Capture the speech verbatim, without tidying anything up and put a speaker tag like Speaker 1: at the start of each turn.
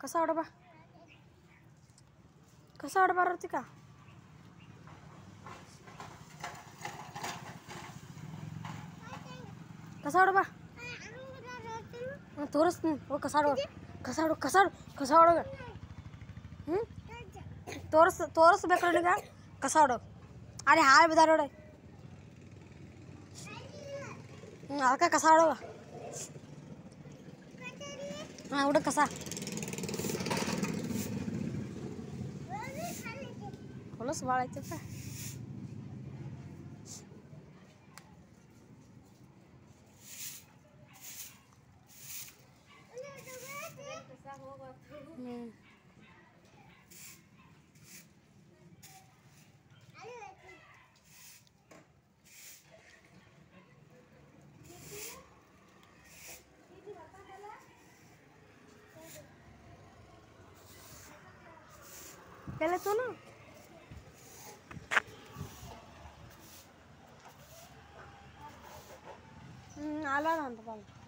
Speaker 1: कसा ओढ बा कसा ओढ बार का कसा ओढ बा ತೋರಿಸ್ತೀನಿ ಓ ಕಸಾಡು ಕಸಾಡು ಕಸಾಡು ಕಸಾಡು ಹ್ಞೂ ತೋರಿಸ್ ತೋರಿಸ್ಬೇಕು ನನಗೆ ಕಸಾಡು ಅಲ್ಲಿ ಹಾಳು ಬಿದ್ದಾರ ನೋಡಿ ಹ್ಞೂ ಅದಕ್ಕೆ ಕಸಾಡು ಹಾಂ ಹುಡುಗ ಕಸ ಹೊಲಸು ಭಾಳ ಐತಪ್ಪ ಹ್ಞೂ पहले तो ना आला ना